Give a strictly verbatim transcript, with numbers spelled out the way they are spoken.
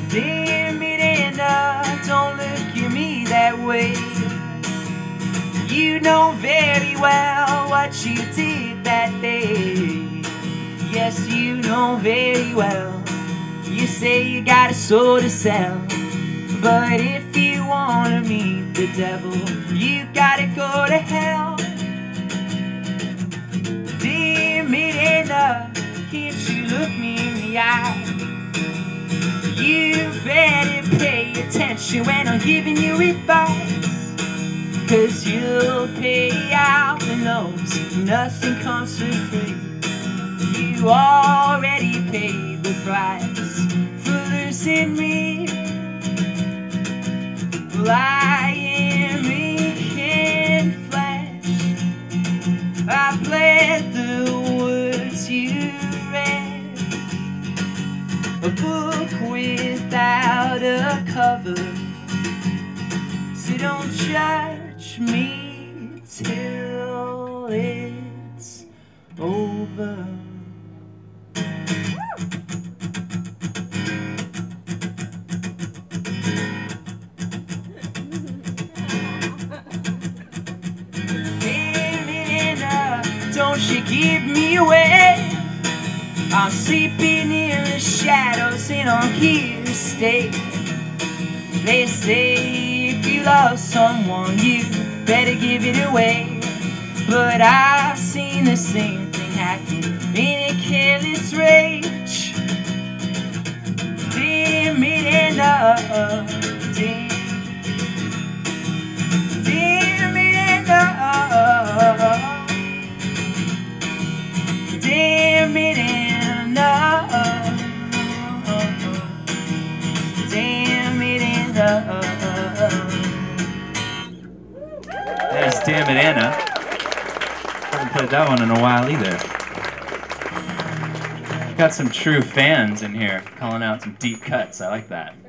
Damn it, Anna, don't look at me that way. You know very well what you did that day. Yes, you know very well. You say you got a soul to sell, but if you wanna meet the devil, you gotta go to hell. Damn it, Anna, can't you look me in the eye? You better pay attention when I'm giving you advice, 'cause you'll pay out the nose, nothing comes for free. You already paid the price for losing me. Well, I am ink and flesh. I bled the words you read, a book without a cover. So don't judge me till it's over. Don't you give me away. I'm sleeping in the shadows and I'm here to stay. They say if you love someone, you better give it away. But I've seen the same thing happen in a careless rage. Damn it, and uh, damn, damn it, and uh, damn it, and uh, damn it, and uh. There's Damn It, Anna. Haven't played that one in a while either. Got some true fans in here calling out some deep cuts. I like that.